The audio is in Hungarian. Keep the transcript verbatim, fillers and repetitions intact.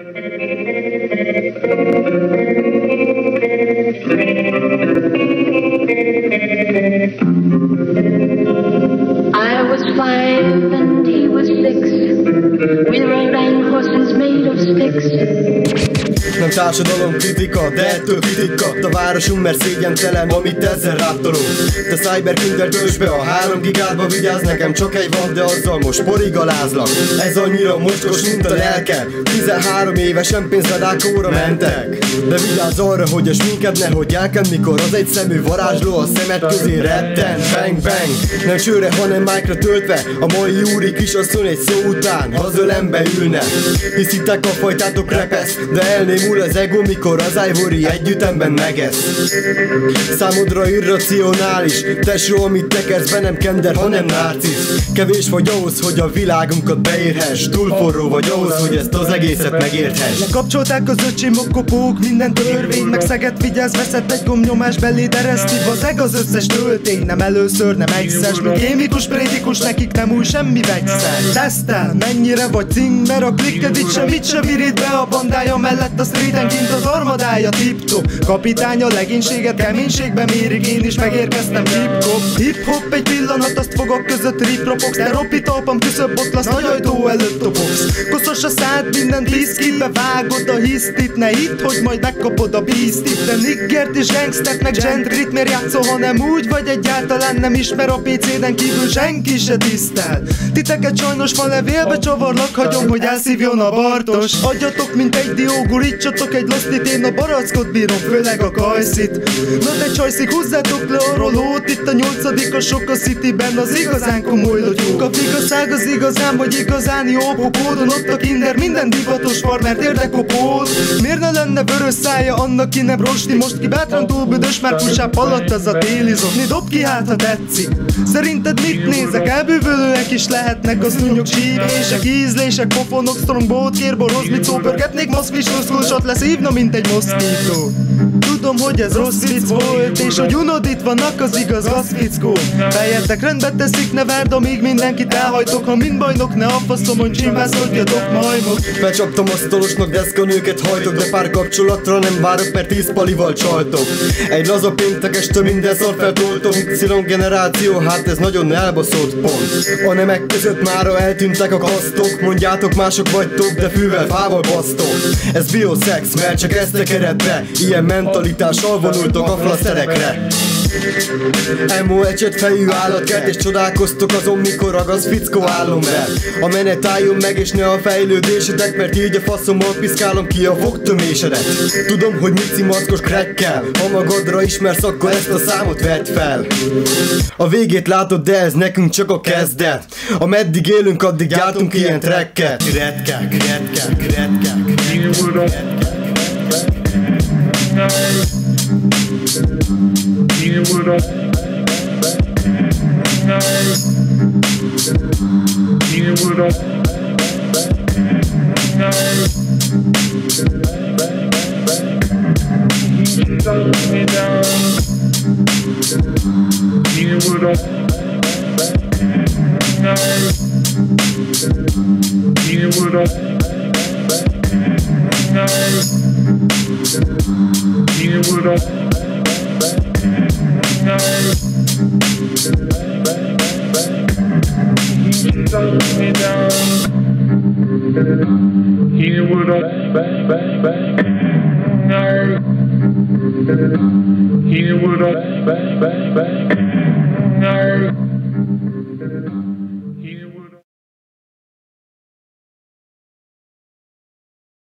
I was five and he was six. We rode on horses made of sticks. Nem társadalom kritika, de ettől kritikkat a városunk, mert szégyentelen, amit ezzel ráttolunk. Te cyberkinder töltsd be a három gigádba, vigyázz, nekem csak egy van, de azzal most porig alázlak. Ez annyira mocskos, mint a lelke. Tizenhárom évesen pénzvedákóra mentek. De vigyázz arra, hogy a sminked nehogy elken, mikor az egy szemű varázsló a szemed közé retten. Bang bang, nem sőre, hanem micra töltve. A mai úri kisasszony egy szó után az ölembe ülne. Hiszitek a fajtátok repesz, de elnémul az ego, mikor az Ivory együttemben megesz. Számodra irracionális, tesó, amit tekersz be, nem kender, hanem narcisz. Kevés vagy ahhoz, hogy a világunkat beérhess. Túl forró vagy ahhoz, hogy ezt az egészet megérthess. Lekapcsolták az öcsémok kopók, minden törvény, meg szeget vigyázz, veszett egy gomnyomás beléd ereszti. Vazeg az összes töltény, nem először, nem egyszer. Mint kémikus, prédikus, nekik nem új semmi vegyszer. Tesztel, mennyire vagy cing, mert a klikked itt semmit sem virít be a bandája mellett a streeten kint az armadája tip-top. Kapitány a legénységet keménységbe mérik, én is megérkeztem hip-hop. Hip-hop egy pillanat, azt fogok között rip-ropogsz. Te ropi-talpam küszöbb botlasz, nagy ajtó előtt topogsz. Koszos a szád, minden diszkitbe vágod a hisztit. Ne hidd, hogy majd megkapod a bíztit. De niggert és gangstert meg gentrit miért játszol, hanem úgy vagy egyáltalán nem ismer a pé cé-den kívül senki se tisztel. Titeket sajnos van levélbe csavarlak, hagyom, hogy elszívjon a Bartos. Adjatok, mint egy dió, gurítsatok egy lasztit, én a barackot bírom, főleg a kajszit. Na de csajszik, húzzátok le a rolót, itt a nyolcadik a sok a Cityben, az igazán komoly lotyók. A figaszág az igazán, vagy igazán jó popódon, ott a kinder, minden divatos farmert érdekopód. Miért ne lenne vörös szája annak, ki nem rosti, most ki bátran túl büdös, már pusább alatt az a téli zokni. Dob ki hát, ha tetszik. Szerinted mit nézek? Elbűvölőek is lehetnek az unnyok, sírések, ízlések, pofonok, strongboat, kérboroz, mit szópörgetnék, moszkvis ruszkulsot leszívna, mint egy moszkító. Tudom, hogy ez rossz vicc volt, és hogy unod itt vannak az igaz gazfickó. Fejetek rendbe teszik, ne várd, amíg mindenkit elhajtok. Ha mind bajnok, ne a faszomon csimbászkodjatok, majmok. Becsaptam asztalosnak, deszkanőket hajtok, de pár kapcsolatra nem várok, mert tíz palival csaltok. Egy laza péntek este minden szar feltoltom. Y generáció, hát ez nagyon elbaszott pont. A nemek között mára eltűntek a kasztok. Mondjátok, mások vagytok, de fűvel, fával basztok. Ez bioszex, mert csak ezt tekered be. Ilyen mentalitással vonultok a flaszterekre. Emo ecset fejű állatkert, és csodálkoztok azon, mikor ragasz fickó álomver. A menet álljon meg, és ne a fejlődésetek, mert így a faszommal piszkálom ki a fogtömésedet. Tudom, hogy mici maszkos crackkel, ha magadra ismersz, akkor ezt a számot vedd fel. A végét látod, de ez nekünk csak a kezdet. Ameddig élünk, addig gyártunk ilyen tracket. Retkek, retkek, retkek, retkek. You would have You would have You shut me down. You would have You would have You would have You shut me down. You would have You would have